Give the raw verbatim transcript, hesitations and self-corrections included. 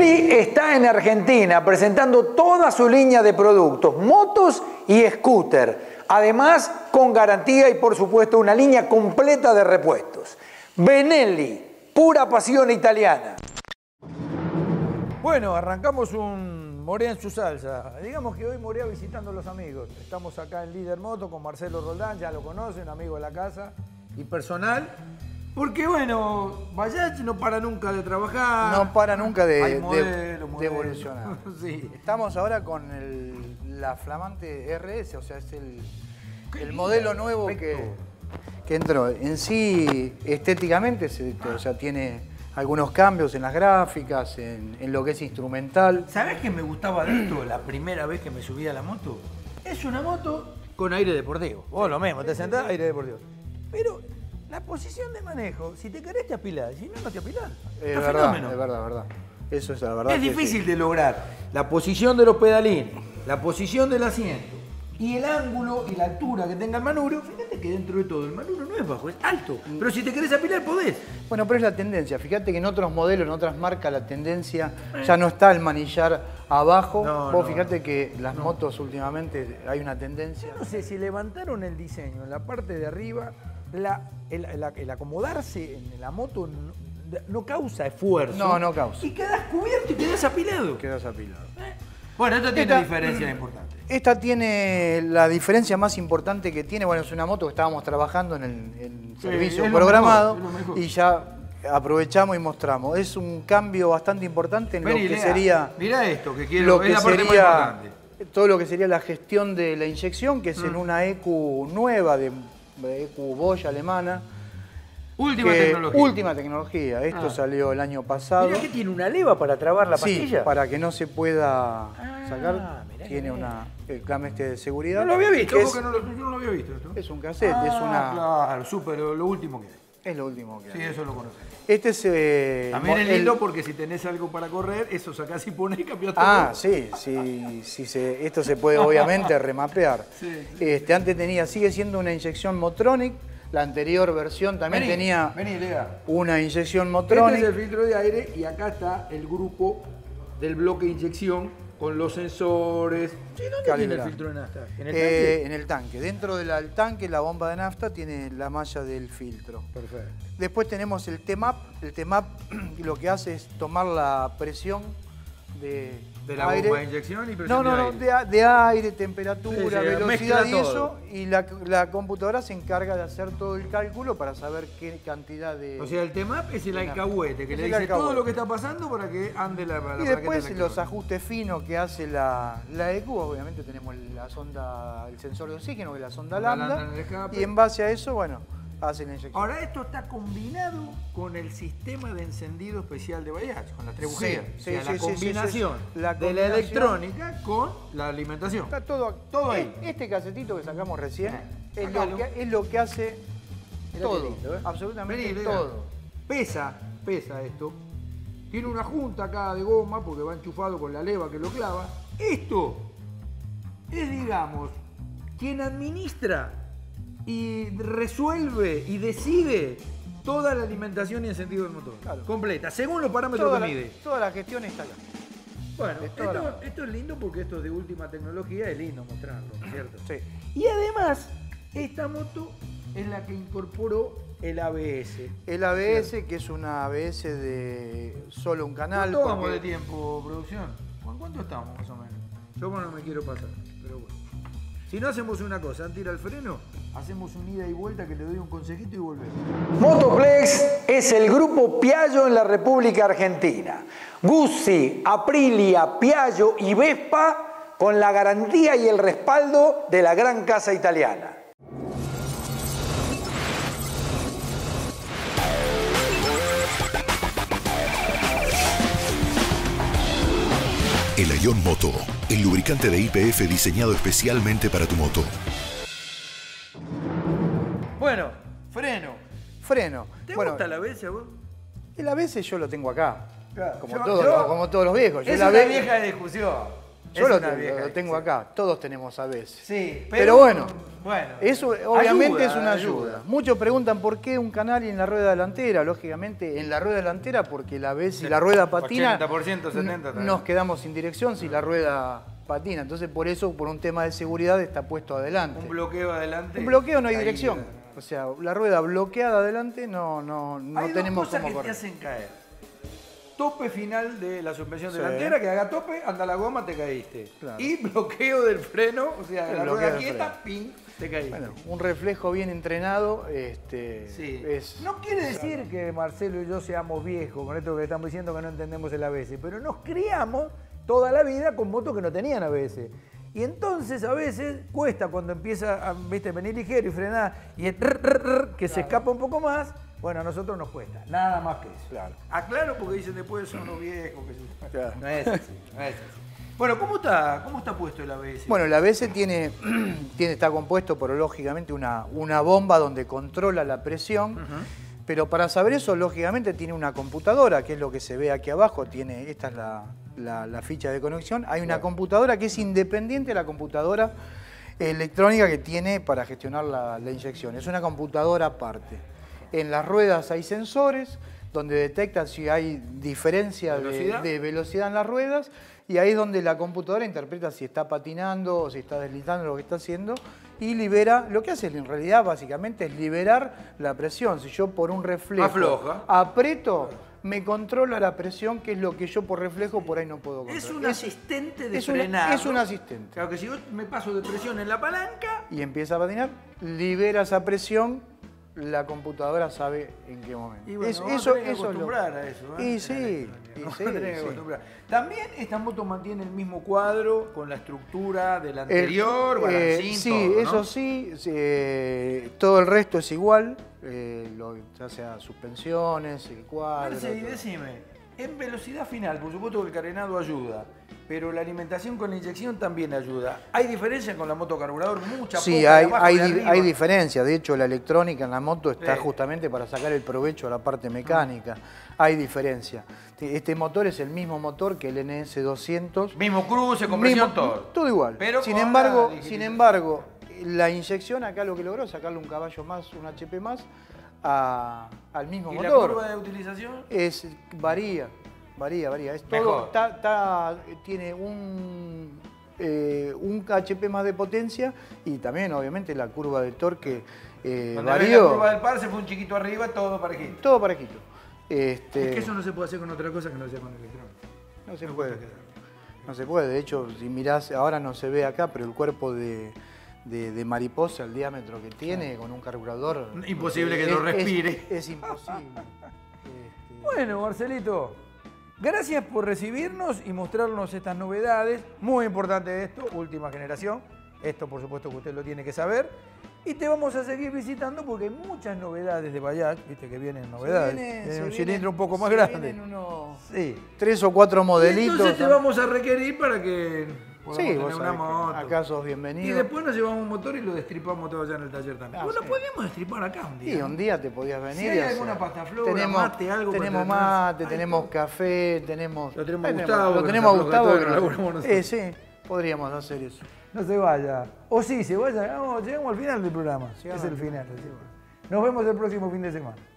Benelli está en Argentina presentando toda su línea de productos, motos y scooter. Además, con garantía y, por supuesto, una línea completa de repuestos. Benelli, pura pasión italiana. Bueno, arrancamos un Morea en su salsa. Digamos que hoy Morea visitando a los amigos. Estamos acá en Líder Moto con Marcelo Roldán, ya lo conocen, amigo de la casa y personal. Porque bueno, Bayac no para nunca de trabajar. No para nunca de, Hay modelo, de, modelo. de evolucionar. Sí. Estamos ahora con el, la flamante R S, o sea, es el, el modelo nuevo que, que entró. En sí, estéticamente, se, o sea, tiene algunos cambios en las gráficas, en, en lo que es instrumental. ¿Sabés qué me gustaba de esto la primera vez que me subí a la moto? Es una moto con aire deportivo. Vos lo mismo, te sentás, aire deportivo. Pero la posición de manejo, si te querés te apilás, si no, no te apilás. Es verdad, es verdad, es verdad. Eso es la verdad. Es difícil sí. de lograr la posición de los pedalines, la posición del asiento y el ángulo y la altura que tenga el manubrio. Fíjate que dentro de todo el manubrio no es bajo, es alto. Pero si te querés apilar, podés. Bueno, pero es la tendencia. Fíjate que en otros modelos, en otras marcas, la tendencia ya no está el manillar abajo. No, Vos no, fíjate no. que las no. motos últimamente hay una tendencia. Yo no sé si levantaron el diseño en la parte de arriba. La, el, el, el acomodarse en la moto no, no causa esfuerzo. No, no causa. Y quedas cubierto y quedas apilado. Quedas apilado. ¿Eh? Bueno, esta tiene esta, diferencia importante. Esta tiene la diferencia más importante que tiene. Bueno, es una moto que estábamos trabajando en el en sí, servicio programado mejor, mejor. y ya aprovechamos y mostramos. Es un cambio bastante importante en Vení, lo que lea, sería... Mirá esto, que quiero, lo que es la parte sería, más importante. Todo lo que sería la gestión de la inyección, que es mm. en una E Q nueva de... E Q Bosch alemana. Última tecnología. Última tecnología. Esto ah. salió el año pasado. Mirá que tiene una leva para trabar la pastilla. Sí, para que no se pueda ah, sacar. Tiene una, el clameste de seguridad. No lo había visto, es, que no lo, yo no lo había visto esto. Es un cassette, ah, es una... claro, súper, lo último que hay. Es lo último que hay. Sí, eso lo conocemos. Este es... Eh, También es lindo el... porque si tenés algo para correr, eso sacás y ponés y cambiás todo. Ah, sí, sí, sí se, esto se puede obviamente remapear. Sí. Este, antes tenía, sigue siendo una inyección Motronic. La anterior versión también vení, tenía vení, una inyección Motronic. Este es el filtro de aire y acá está el grupo del bloque de inyección con los sensores. Sí, ¿dónde Calibra. tiene el filtro de nafta? ¿En el tanque? Eh, en el tanque. Dentro del tanque, la bomba de nafta tiene la malla del filtro. Perfecto. Después tenemos el T M A P. El T M A P lo que hace es tomar la presión de... De la aire. bomba de inyección y presión no, no, de aire. No, de, de aire, temperatura, sí, sí, velocidad y todo. eso. Y la, la computadora se encarga de hacer todo el cálculo para saber qué cantidad de... O sea, el T M A P es el alcahuete, que le dice alcahuete. todo lo que está pasando para que ande la... la y después los ajustes finos que hace la, la E Q. Obviamente tenemos la sonda, el sensor de oxígeno, que es la sonda la lambda. lambda en y en base a eso, bueno... hace la inyección. Ahora, esto está combinado con el sistema de encendido especial de Bayac, con las tres bujías. Sí, sí, o sea, sí, la, combinación sí, sí, sí. la de la electrónica con la alimentación. Está todo, todo ahí. Este casetito que sacamos recién es lo, que, es lo que hace Mirá todo, lindo, ¿eh? absolutamente Vení, todo. Pesa, pesa esto. Tiene una junta acá de goma porque va enchufado con la leva que lo clava. Esto es, digamos, quien administra y resuelve y decide toda la alimentación y encendido del motor. Claro. Completa, según los parámetros toda que la, mide. Toda la gestión está acá. Bueno, esto, la... esto es lindo porque esto es de última tecnología, es lindo mostrarlo, ¿no es cierto? Sí. Y además, esta moto es la que incorporó el A B S. El A B S, ¿cierto? Que es una A B S de solo un canal. ¿Cuánto porque... vamos de tiempo, producción? ¿Con cuánto estamos más o menos? Yo no me quiero pasar, pero bueno. Si no hacemos una cosa, antes de ir al freno, hacemos un ida y vuelta que le doy un consejito y volvemos. Motoplex es el grupo Piaggio en la República Argentina. Guzzi, Aprilia, Piaggio y Vespa con la garantía y el respaldo de la gran casa italiana. El Ion Moto, el lubricante de Y P F diseñado especialmente para tu moto. Bueno, freno. Freno. ¿Te bueno, gusta el A B S a vos? El A B S yo lo tengo acá. Claro, como, yo, todos, yo, como todos los viejos. Yo es el una A B S, vieja discusión. Yo es lo, una tengo, vieja lo tengo acá. Todos tenemos A B S. Sí, pero, pero bueno. Bueno, eso obviamente ayuda, es una ayuda. ayuda. Muchos preguntan por qué un canal en la rueda delantera. Lógicamente en la rueda delantera porque la vez si la rueda patina, ochenta por ciento, setenta por ciento nos quedamos sin dirección si la rueda patina. Entonces por eso, por un tema de seguridad, está puesto adelante. Un bloqueo adelante. Un bloqueo no hay caída. dirección. O sea, la rueda bloqueada adelante no, no, no hay tenemos dos cosas cómo que correr. te hacen caer. Tope final de la suspensión Sí. delantera, que haga tope, anda la goma, te caíste. Claro. Y bloqueo del freno, o sea, El la bloqueo rueda del quieta, freno. ping, te caíste. Bueno, un reflejo bien entrenado este, Sí. es... No quiere decir que Marcelo y yo seamos viejos, con esto que estamos diciendo que no entendemos el A B S, pero nos criamos toda la vida con motos que no tenían A B S. Y entonces a veces cuesta cuando empieza a ¿viste? venir ligero y frenar y es rr, rr, rr, que se escapa un poco más. Bueno, a nosotros nos cuesta, nada más que eso. Claro. Aclaro porque dicen después son los viejos. Que se... Claro. No es así, no es así. Bueno, ¿cómo está, cómo está puesto el A B S? Bueno, el A B S tiene, tiene, está compuesto por, lógicamente, una, una bomba donde controla la presión, uh-huh. pero para saber eso, lógicamente, tiene una computadora, que es lo que se ve aquí abajo, tiene, esta es la, la, la ficha de conexión. Hay una claro. computadora que es independiente de la computadora electrónica que tiene para gestionar la, la inyección. Es una computadora aparte. En las ruedas hay sensores donde detectan si hay diferencia ¿Velocidad? De, de velocidad en las ruedas, y ahí es donde la computadora interpreta si está patinando o si está deslizando lo que está haciendo y libera, lo que hace en realidad básicamente es liberar la presión. Si yo por un reflejo Afloja. aprieto, me controla la presión, que es lo que yo por reflejo por ahí no puedo controlar. Es un es, asistente de es frenado. Una, es un asistente. Claro que si yo me paso de presión en la palanca... Y empieza a patinar, libera esa presión, la computadora sabe en qué momento. Y bueno, es, vamos eso, a tener que eso acostumbrar es lo... a eso. ¿eh? Y sí, y sí, sí. También esta moto mantiene el mismo cuadro con la estructura del anterior, el, balancín, eh, Sí, todo, ¿no? eso sí, eh, todo el resto es igual, eh, lo, ya sea suspensiones, el cuadro... Marce, y decime, en velocidad final, por supuesto que el carenado ayuda, pero la alimentación con la inyección también ayuda. ¿Hay diferencia con la moto carburador? Mucha, sí, poca, hay, de abajo, hay, de arriba. hay diferencia. De hecho, la electrónica en la moto está sí. justamente para sacar el provecho a la parte mecánica. Hay diferencia. Este motor es el mismo motor que el N S doscientos. Mismo cruce, compresión, mismo, todo. Todo igual. Pero sin, con embargo, la sin embargo, la inyección acá lo que logró es sacarle un caballo más, un H P más, a, al mismo ¿Y motor. la curva de utilización? Es, varía. Varía, varía. Es todo, está, está, tiene un, eh, un H P más de potencia y también, obviamente, la curva de torque eh, varió. La curva del par se fue un chiquito arriba, todo parejito. Todo parejito. Este, es que eso no se puede hacer con otra cosa que no sea con electrónica. No se no puede. No se puede. De hecho, si mirás, ahora no se ve acá, pero el cuerpo de, de, de mariposa, el diámetro que tiene, con un carburador... Imposible que es, lo respire. Es, es imposible. este... Bueno, Marcelito. Gracias por recibirnos y mostrarnos estas novedades. Muy importante esto, última generación. Esto, por supuesto, que usted lo tiene que saber. Y te vamos a seguir visitando porque hay muchas novedades de Bajaj. Viste que vienen novedades. Viene, viene un viene, cilindro un poco más se grande. Vienen unos sí. tres o cuatro modelitos. Y entonces te vamos a requerir para que podamos sí, tener una moto. Acá sos bienvenido. Y después nos llevamos un motor y lo destripamos todo allá en el taller también. Ah, bueno, sí. podemos destripar acá un día. Sí, un día te podías venir. Si hay y hacer. alguna pastaflora, tenemos, mate, algo tenemos para mate, Ay, tenemos no. café, tenemos... Lo tenemos Ahí Gustavo. Lo tenemos a Gustavo. Que nos... eh, sí, podríamos hacer eso. No se vaya. O sí, se vaya. No, llegamos al final del programa. Sí, es el final. Nos vemos el próximo fin de semana.